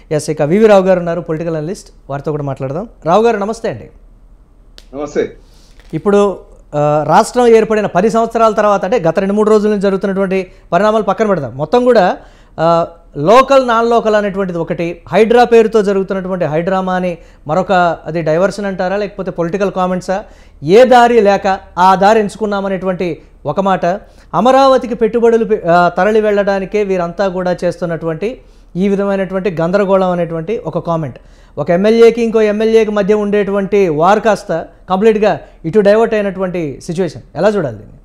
Yes, ఇక వివి రావు గారు ఉన్నారు, పొలిటికల్ అనలిస్ట్. వారితో కూడా మాట్లాడదాం. రావు గారు నమస్తే అండి. నమస్తే. ఇప్పుడు రాష్ట్రం ఏర్పడిన 10 సంవత్సరాల తర్వాత, అంటే గత 2-3 రోజుల నుంచి జరుగుతున్నటువంటి పరిణామాలు పక్కన పెడదాం, మొత్తం కూడా లోకల్ నాన్ లోకల్ అనేటువంటిది ఒకటి, హైడ్రా పేరుతో జరుగుతున్నటువంటి హైడ్రామా అని మరొక, అది డైవర్షన్ అంటారా లేకపోతే పొలిటికల్ కామెంట్సా, ఏ దారి లేక ఆ దారి ఎంచుకున్నామనేటువంటి ఒక మాట, అమరావతికి పెట్టుబడులు తరలి వెళ్ళడానికే వీరంతా కూడా చేస్తున్నటువంటి ఈ విధమైనటువంటి గందరగోళం అనేటువంటి ఒక కామెంట్, ఒక ఎమ్మెల్యేకి ఇంకో ఎమ్మెల్యేకి మధ్య ఉండేటువంటి వార్ కాస్త కంప్లీట్గా ఇటు డైవర్ట్ అయినటువంటి సిచ్యువేషన్, ఎలా చూడాలి దీన్ని?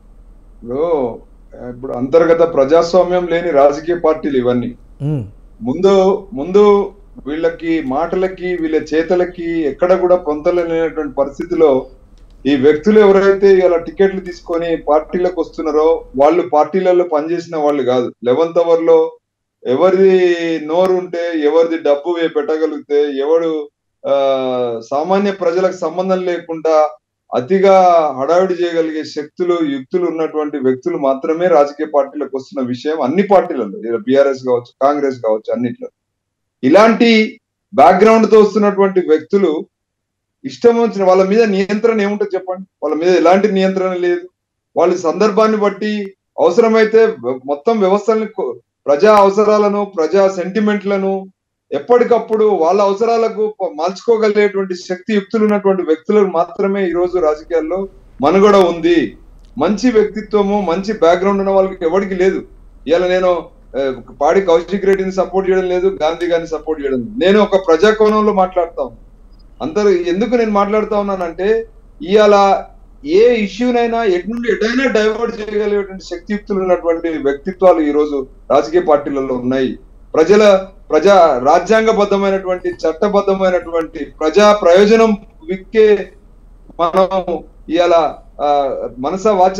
ఇప్పుడు అంతర్గత ప్రజాస్వామ్యం లేని రాజకీయ పార్టీలు ఇవన్నీ. ముందు ముందు వీళ్ళకి మాటలకి వీళ్ళ చేతలకి ఎక్కడ కూడా పొంతలేనటువంటి పరిస్థితిలో ఈ వ్యక్తులు ఎవరైతే ఇలా టికెట్లు తీసుకొని పార్టీలకు వస్తున్నారో వాళ్ళు పార్టీలలో పనిచేసిన వాళ్ళు కాదు. 11th అవర్ లో ఎవరిది నోరు ఉంటే, ఎవరిది డబ్బు పెట్టగలిగితే, ఎవడు సామాన్య ప్రజలకు సంబంధం లేకుండా అతిగా హడావిడి చేయగలిగే శక్తులు యుక్తులు ఉన్నటువంటి వ్యక్తులు మాత్రమే రాజకీయ పార్టీలకు వస్తున్న విషయం అన్ని పార్టీలలో, బిఆర్ఎస్ కావచ్చు, కాంగ్రెస్ కావచ్చు, అన్నిట్లో. ఇలాంటి బ్యాక్గ్రౌండ్ తో వస్తున్నటువంటి వ్యక్తులు ఇష్టం వచ్చిన వాళ్ళ మీద నియంత్రణ ఏముంటుంది చెప్పండి? వాళ్ళ మీద ఎలాంటి నియంత్రణ లేదు. వాళ్ళ సందర్భాన్ని బట్టి అవసరమైతే మొత్తం వ్యవస్థల్ని, ప్రజా అవసరాలను, ప్రజా సెంటిమెంట్లను ఎప్పటికప్పుడు వాళ్ళ అవసరాలకు మార్చుకోగలిగేటువంటి శక్తి యుక్తులు ఉన్నటువంటి వ్యక్తులకు మాత్రమే ఈ రోజు రాజకీయాల్లో మనుగడ ఉంది. మంచి వ్యక్తిత్వము, మంచి బ్యాక్గ్రౌండ్ ఉన్న వాళ్ళకి ఎవరికి లేదు. ఇవాళ నేను పాడి కౌశిక్ రెడ్డిని సపోర్ట్ చేయడం లేదు, గాంధీ గారిని సపోర్ట్ చేయడం లేదు. నేను ఒక ప్రజా కోణంలో మాట్లాడుతా ఉన్నాను. అందరూ ఎందుకు నేను మాట్లాడుతా ఉన్నానంటే, ఇవాళ ఏ ఇష్యూనైనా ఎటు నుండి ఎటైనా డైవర్ట్ చేయగలిగేటువంటి శక్తియుక్తులు ఉన్నటువంటి వ్యక్తిత్వాలు ఈ రోజు రాజకీయ పార్టీలలో ఉన్నాయి. ప్రజా రాజ్యాంగబద్ధమైనటువంటి, చట్టబద్ధమైనటువంటి ప్రజా ప్రయోజనం విక్కే మనం ఇవాళ మనస వాచ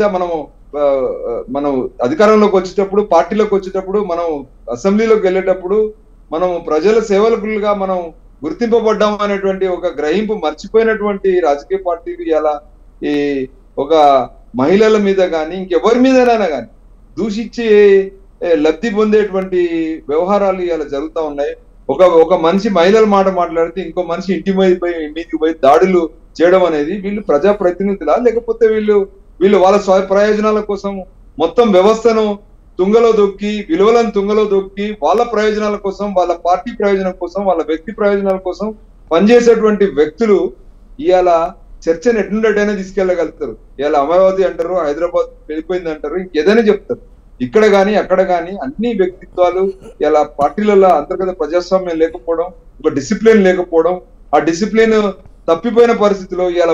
మనం అధికారంలోకి వచ్చేటప్పుడు, పార్టీలోకి వచ్చేటప్పుడు, మనం అసెంబ్లీలోకి వెళ్ళేటప్పుడు మనం ప్రజల సేవకులుగా మనం గుర్తింపబడ్డాం అనేటువంటి ఒక గ్రహింపు మర్చిపోయినటువంటి రాజకీయ పార్టీలు ఇలా ఈ ఒక మహిళల మీద కానీ ఇంకెవరి మీదైనా కానీ దూషించి లబ్ధి పొందేటువంటి వ్యవహారాలు ఇలా జరుగుతూ ఉన్నాయి. ఒక మనిషి మహిళల మాట మాట్లాడితే ఇంకో మనిషి మీదకి పోయి దాడులు చేయడం అనేది, వీళ్ళు ప్రజా ప్రతినిధులా లేకపోతే వీళ్ళు వాళ్ళ స్వ ప్రయోజనాల కోసం మొత్తం వ్యవస్థను తుంగలో దొక్కి, విలువలను తుంగలో దొక్కి, వాళ్ళ ప్రయోజనాల కోసం, వాళ్ళ పార్టీ ప్రయోజనం కోసం, వాళ్ళ వ్యక్తి ప్రయోజనాల కోసం పనిచేసేటువంటి వ్యక్తులు ఇవాళ చర్చను ఎట్లుండేటైనా తీసుకెళ్లగలుగుతారు. ఇవాళ అమరావతి అంటారు, హైదరాబాద్ వెళ్ళిపోయింది అంటారు, ఇంకేదైనా చెప్తారు. ఇక్కడ గాని అక్కడ గాని అన్ని వ్యక్తిత్వాలు ఇలా పార్టీలలో అంతర్గత ప్రజాస్వామ్యం లేకపోవడం, ఒక డిసిప్లిన్ లేకపోవడం, ఆ డిసిప్లిన్ తప్పిపోయిన పరిస్థితిలో ఇవాళ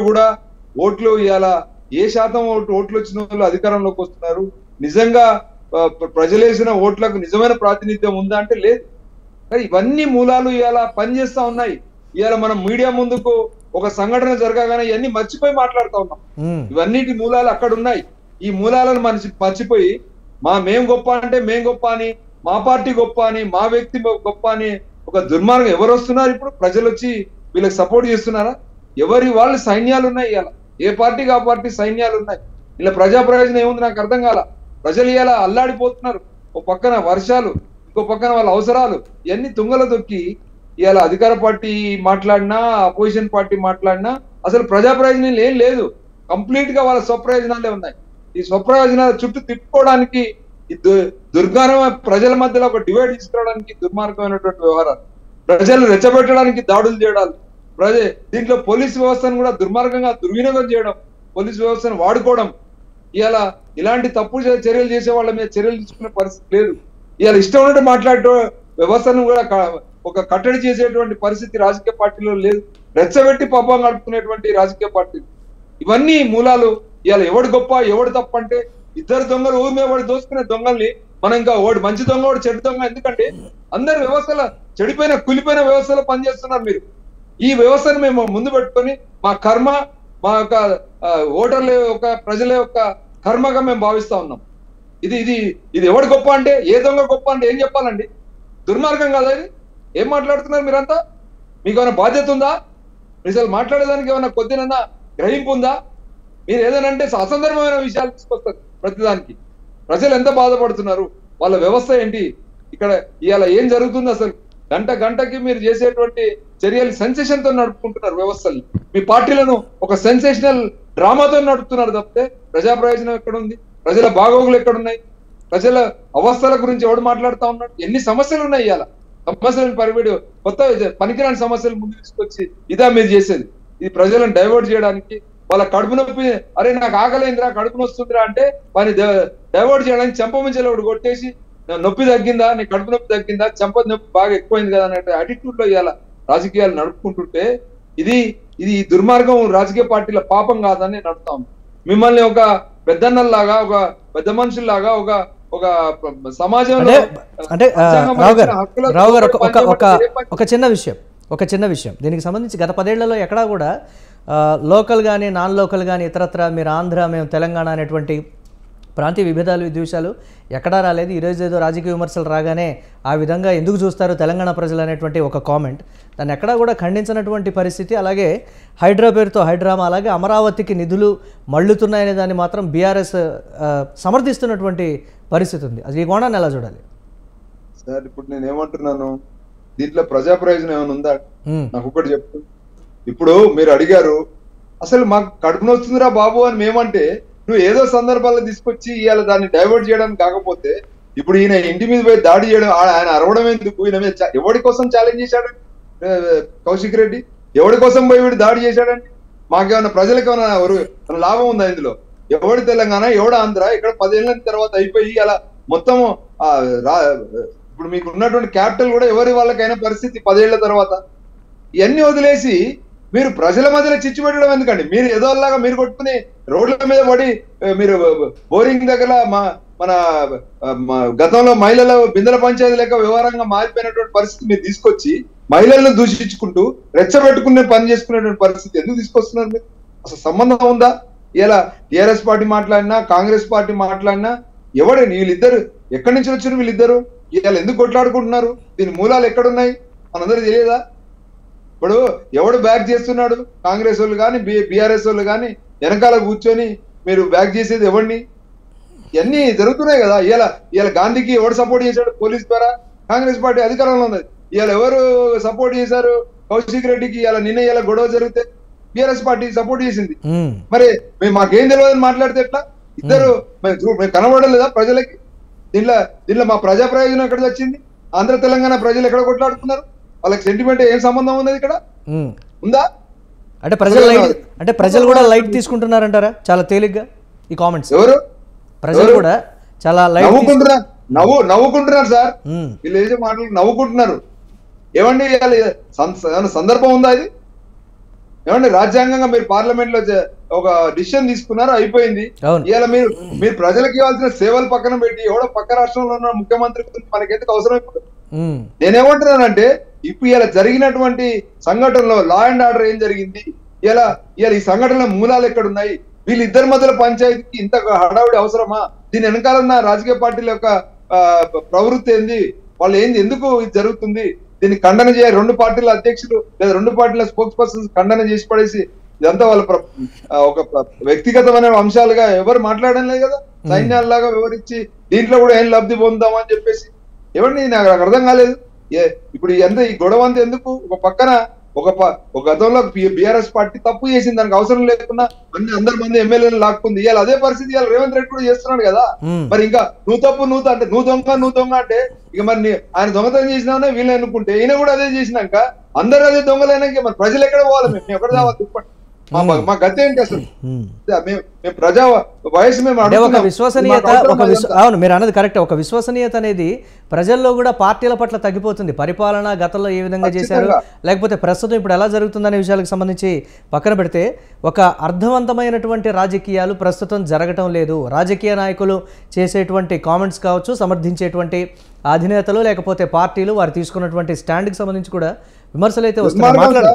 ఓట్లు ఇవాళ ఏ శాతం ఓట్లు వచ్చిన వాళ్ళు అధికారంలోకి వస్తున్నారు. నిజంగా ప్రజలేసిన ఓట్లకు నిజమైన ప్రాతినిధ్యం ఉందా అంటే లేదు. కానీ ఇవన్నీ మూలాలు ఇవాళ పనిచేస్తా ఉన్నాయి. ఇవాళ మనం మీడియా ముందుకు ఒక సంఘటన జరగగానే ఇవన్నీ మర్చిపోయి మాట్లాడుతూ ఉన్నాం. ఇవన్నిటి మూలాలు అక్కడ ఉన్నాయి. ఈ మూలాలను మర్చిపోయి మేం గొప్ప అంటే మేం గొప్ప అని, మా పార్టీ గొప్ప అని, మా వ్యక్తి గొప్ప అని ఒక దుర్మార్గం. ఎవరు వస్తున్నారు ఇప్పుడు? ప్రజలు వచ్చి వీళ్ళకి సపోర్ట్ చేస్తున్నారా? ఎవరి వాళ్ళు సైన్యాలు ఉన్నాయి. ఇవాళ ఏ పార్టీకి ఆ పార్టీ సైన్యాలు ఉన్నాయి. ఇలా ప్రజా ప్రయోజనం ఏముంది నాకు అర్థం కాల. ప్రజలు ఇలా అల్లాడిపోతున్నారు. ఒక పక్కన వర్షాలు, ఇంకో పక్కన వాళ్ళ అవసరాలు, ఇవన్నీ తుంగలో దొక్కి ఇవాళ అధికార పార్టీ మాట్లాడినా, అపోజిషన్ పార్టీ మాట్లాడినా అసలు ప్రజా ప్రయోజనం ఏం లేదు. కంప్లీట్ గా వాళ్ళ స్వప్రయోజనాలే ఉన్నాయి. ఈ స్వప్రయోజనాల చుట్టూ తిప్పుకోవడానికి, దుర్గారం ప్రజల మధ్యలో ఒక డివైడ్ తీసుకురావడానికి దుర్మార్గమైనటువంటి వ్యవహారాలు, ప్రజలు రెచ్చబెట్టడానికి దాడులు చేయడాలు, దీంట్లో పోలీసు వ్యవస్థను కూడా దుర్మార్గంగా దుర్వినియోగం చేయడం, పోలీసు వ్యవస్థను వాడుకోవడం. ఇవాళ ఇలాంటి తప్పుడు చర్యలు చేసే వాళ్ళ మీద చర్యలు తీసుకునే పరిస్థితి లేదు. ఇవాళ ఇష్టం ఉన్నట్టు మాట్లాడే వ్యవస్థను కూడా ఒక కట్టడి చేసేటువంటి పరిస్థితి రాజకీయ పార్టీలో లేదు. రెచ్చబెట్టి పాపం గడుపుకునేటువంటి రాజకీయ పార్టీలు. ఇవన్నీ మూలాలు. ఇవాళ ఎవడు గొప్ప ఎవడు తప్ప అంటే, ఇద్దరు దొంగలు ఊరి మీద పడి దోసుకునే దొంగల్ని మనం ఇంకా ఓడి మంచి దొంగ ఓడి చెడు దొంగ, ఎందుకంటే అందరు వ్యవస్థల చెడిపోయిన కులిపోయిన వ్యవస్థలో పనిచేస్తున్నారు మీరు. ఈ వ్యవస్థను మేము ముందు పెట్టుకొని మా కర్మ, మా యొక్క ఓటర్ల యొక్క ప్రజల యొక్క కర్మగా మేము భావిస్తా ఉన్నాం. ఇది ఎవడు గొప్ప అంటే, ఏ దొంగ గొప్ప అంటే ఏం చెప్పాలండి? దుర్మార్గం కాదా ఇది? ఏం మాట్లాడుతున్నారు మీరంతా? మీకు ఏమైనా బాధ్యత ఉందా? అసలు మాట్లాడేదానికి ఏమైనా కొద్దినన్నా గ్రహింపు ఉందా? మీరు ఏదైనా అంటే అసందర్భమైన విషయాలు తీసుకొస్తారు ప్రతిదానికి. ప్రజలు ఎంత బాధపడుతున్నారు, వాళ్ళ వ్యవస్థ ఏంటి, ఇక్కడ ఇవాళ ఏం జరుగుతుంది, అసలు గంటకి మీరు చేసేటువంటి చర్యలు సెన్సేషన్ తో నడుపుకుంటున్నారు వ్యవస్థల్ని. మీ పార్టీలను ఒక సెన్సేషనల్ డ్రామాతో నడుపుతున్నారు తప్పితే ప్రజా ప్రయోజనం ఎక్కడుంది? ప్రజల బాగోగులు ఎక్కడున్నాయి? ప్రజల అవస్థల గురించి ఎవడు మాట్లాడుతా ఉన్నాడు? ఎన్ని సమస్యలు ఉన్నాయి ఇవాళ. సమస్యలను పరిమిడి కొత్త పనికిరాని సమస్యలు ముందు తీసుకొచ్చి ఇదా మీరు చేసేది? ఇది ప్రజలను డైవర్ట్ చేయడానికి, వాళ్ళ కడుపు నొప్పి, అరే నాకు ఆకలేందిరా, కడుపు నొస్తుందిరా అంటే వాడిని డైవర్ట్ చేయడానికి చెంపమించేలా ఒకటి కొట్టేసి నొప్పి తగ్గిందా, నీ కడుపు నొప్పి తగ్గిందా, చెంప నొప్పి బాగా ఎక్కువైంది కదా అనే అటిట్యూడ్ లో ఇవాళ రాజకీయాలు నడుపుకుంటుంటే ఇది ఈ దుర్మార్గం రాజకీయ పార్టీల పాపం కాదని నడుపుతాం. మిమ్మల్ని ఒక పెద్దన్నల్లాగా, ఒక పెద్ద మనుషుల్లాగా, ఒక సమాజంలో అంటే రావు గారు ఒక చిన్న విషయం దీనికి సంబంధించి గత 10 ఏళ్లలో ఎక్కడా కూడా లోకల్ కానీ నాన్ లోకల్ కానీ ఇతరత్ర మీరు ఆంధ్ర మేము తెలంగాణ అనేటువంటి ప్రాంతీయ విభేదాలు విద్వేషాలు ఎక్కడా రాలేదు. ఈరోజు ఏదో రాజకీయ విమర్శలు రాగానే ఆ విధంగా ఎందుకు చూస్తారు తెలంగాణ ప్రజలు అనేటువంటి ఒక కామెంట్, దాన్ని ఎక్కడా కూడా ఖండించినటువంటి పరిస్థితి. అలాగే హైడ్రా పేరుతో హైడ్రామా, అలాగే అమరావతికి నిధులు మళ్ళుతున్నాయనే దాన్ని మాత్రం బీఆర్ఎస్ సమర్థిస్తున్నటువంటి పరిస్థితి ఉంది. అది ఈ కోణాన్ని ఎలా చూడాలి సార్? ఇప్పుడు నేను ఏమంటున్నాను, దీంట్లో ప్రజా ప్రయోజనం ఏమైనా ఉందా? నాకు ఒకటి చెప్తూ, ఇప్పుడు మీరు అడిగారు అసలు మాకు కడుపు నొస్తుందిరా బాబు అని మేమంటే, నువ్వు ఏదో సందర్భాల్లో తీసుకొచ్చి ఇవాళ దాన్ని డైవర్ట్ చేయడానికి కాకపోతే, ఇప్పుడు ఈయన ఇంటి మీద పోయి దాడి చేయడం, ఆయన అరవడం ఎందుకు? ఈయన మీద ఎవడి కోసం ఛాలెంజ్ చేశాడండి కౌశిక్ రెడ్డి? ఎవడి కోసం పోయి వీడు దాడి చేశాడండి? మాకేమైనా ప్రజలకు ఏమైనా లాభం ఉందా ఇందులో? ఎవడి తెలంగాణ, ఎవడ ఆంధ్ర, ఇక్కడ 10 ఏళ్ళ తర్వాత అయిపోయి అలా మొత్తం ఇప్పుడు మీకు ఉన్నటువంటి క్యాపిటల్ కూడా ఎవరి వాళ్ళకైనా పరిస్థితి 10 ఏళ్ల తర్వాత. ఇవన్నీ వదిలేసి మీరు ప్రజల మధ్యలో చిచ్చు పెట్టడం ఎందుకండి? మీరు ఏదోలాగా మీరు కొట్టుకుని రోడ్ల మీద పడి మీరు బోరింగ్ దగ్గర మన గతంలో మహిళల బిందెల పంచాయతీ లెక్క వ్యవహారంగా మారిపోయినటువంటి పరిస్థితి మీరు తీసుకొచ్చి మహిళలను దూషించుకుంటూ రెచ్చబెట్టుకునే పని చేసుకునేటువంటి పరిస్థితి ఎందుకు తీసుకొస్తున్నారు మీరు? అసలు సంబంధం ఉందా? ఇలా టీఆర్ఎస్ పార్టీ మాట్లాడినా, కాంగ్రెస్ పార్టీ మాట్లాడినా ఎవడండి వీళ్ళిద్దరు? ఎక్కడి నుంచి వచ్చారు వీళ్ళిద్దరు? ఇవాళ ఎందుకు కొట్లాడుకుంటున్నారు? దీని మూలాలు ఎక్కడున్నాయి మనందరికీ తెలియదా? ఇప్పుడు ఎవడు బ్యాక్ చేస్తున్నాడు? కాంగ్రెస్ వాళ్ళు కానీ బీఆర్ఎస్ వాళ్ళు కానీ వెనకాల కూర్చొని మీరు బ్యాక్ చేసేది ఎవరిని? ఇవన్నీ జరుగుతున్నాయి కదా. ఇవాళ గాంధీకి ఎవడు సపోర్ట్ చేశాడు? పోలీస్ ద్వారా. కాంగ్రెస్ పార్టీ అధికారంలో ఉన్నది. ఇవాళ ఎవరు సపోర్ట్ చేశారు కౌశిక్ రెడ్డికి? నిన్న గొడవ జరిగితే బీఆర్ఎస్ పార్టీ సపోర్ట్ చేసింది. మరి మేము మాకేం తెలియదని మాట్లాడితే ఎట్లా? ఇద్దరు మేము కనబడలేదా ప్రజలకి? దీంట్లో మా ప్రజా ప్రయోజనం ఎక్కడ వచ్చింది? ఆంధ్ర తెలంగాణ ప్రజలు ఎక్కడ కొట్లాడుతున్నారు? వాళ్ళకి సెంటిమెంట్ ఏం సంబంధం ఉన్నది ఇక్కడ? ఉందా? అంటే ప్రజలు కూడా లైట్ తీసుకుంటున్నారంటారా చాలా తేలిగ్గా ఈ కామెంట్స్? ఎవరు ప్రజలు కూడా చాలా లైట్ నవ్వుకుంటున్నారు సార్. వీళ్ళు ఏదో మాటలు నవ్వుకుంటున్నారు. ఏమండి సందర్భం ఉందా ఇది? ఏమండి రాజ్యాంగంగా మీరు పార్లమెంట్ లో ఒక డిసిషన్ తీసుకున్నారు, అయిపోయింది. ఇవాళ మీరు ప్రజలకు ఇవ్వాల్సిన సేవలు పక్కన పెట్టి ఎవడో పక్క రాష్ట్రంలో ఉన్న ముఖ్యమంత్రి గురించి మనకెందుకు అవసరం? ఇప్పుడు నేనేమంటున్నానంటే, ఇప్పుడు ఇలా జరిగినటువంటి సంఘటనలో లా అండ్ ఆర్డర్ ఏం జరిగింది? ఇలా ఈ సంఘటనల మూలాలు ఎక్కడున్నాయి? వీళ్ళిద్దరి మధ్యలో పంచాయతీకి ఇంత హడావుడి అవసరమా? దీని వెనకాల ఉన్న రాజకీయ పార్టీల యొక్క ప్రవృత్తి ఏంది? వాళ్ళు ఏంది? ఎందుకు ఇది జరుగుతుంది? దీన్ని ఖండన చేయాలి. 2 పార్టీల అధ్యక్షులు లేదా 2 పార్టీల స్పోక్స్ పర్సన్స్ ఖండన చేసి పడేసి ఇదంతా వాళ్ళ ఒక వ్యక్తిగతమైన అంశాలుగా ఎవరు మాట్లాడడం లేదు కదా. సైన్యాల్లాగా వివరించి దీంట్లో కూడా ఏం లబ్ధి పొందామని చెప్పేసి ఎవరిని నాకు అర్థం కాలేదు. ఇప్పుడు ఈ గొడవ అంతా ఎందుకు? ఒక పక్కన ఒక గతంలో బీఆర్ఎస్ పార్టీ తప్పు చేసింది, దానికి అవసరం లేకుండా అందరి మంది ఎమ్మెల్యేలు లాక్కుంది. ఇవాళ అదే పరిస్థితి ఇవాళ రేవంత్ రెడ్డి కూడా చేస్తున్నాడు కదా. మరి ఇంకా నువ్వు తప్పు అంటే నువ్వు దొంగ అంటే ఇక మరి ఆయన దొంగతనం చేసినానే వీళ్ళు అనుకుంటే ఈయన కూడా అదే చేసినాక అందరూ అదే దొంగలైనాక మరి ప్రజలు ఎక్కడ పోవాలి? మేము ఎక్కడ రావాలి? చెప్పండి. మా గతి ఏంటి అసలు? మేము ప్రజా వయసు మేము ఒక విశ్వసనీయత, అవును మీరు అన్నది కరెక్ట్. ఒక విశ్వసనీయత అనేది ప్రజల్లో కూడా పార్టీల పట్ల తగ్గిపోతుంది. పరిపాలన గతంలో ఏ విధంగా చేశారు, లేకపోతే ప్రస్తుతం ఇప్పుడు ఎలా జరుగుతుందనే విషయాలకు సంబంధించి పక్కన పెడితే ఒక అర్థవంతమైనటువంటి రాజకీయాలు ప్రస్తుతం జరగటం లేదు. రాజకీయ నాయకులు చేసేటువంటి కామెంట్స్ కావచ్చు, సమర్థించేటువంటి అధినేతలు లేకపోతే పార్టీలు వారు తీసుకున్నటువంటి స్టాండ్కి సంబంధించి కూడా విమర్శలు అయితే వస్తున్నాయి.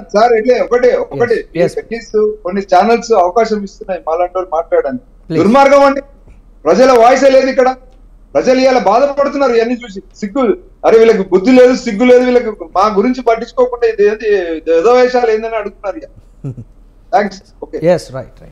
కొన్ని ఛానల్స్ అవకాశం ఇస్తున్నాయి మాలాంటి వాళ్ళు మాట్లాడడానికి. దుర్మార్గం అండి. ప్రజల వాయిస్ లేదు ఇక్కడ. ప్రజలు ఇలా బాధపడుతున్నారు ఇవన్నీ చూసి. సిగ్గు, అరే వీళ్ళకి బుద్ధి లేదు, సిగ్గు లేదు, వీళ్ళకి మా గురించి పట్టించుకోకుండా ఇది ఏదో వేషాలు ఏందని అడుగుతున్నారు. థ్యాంక్స్. Okay, right.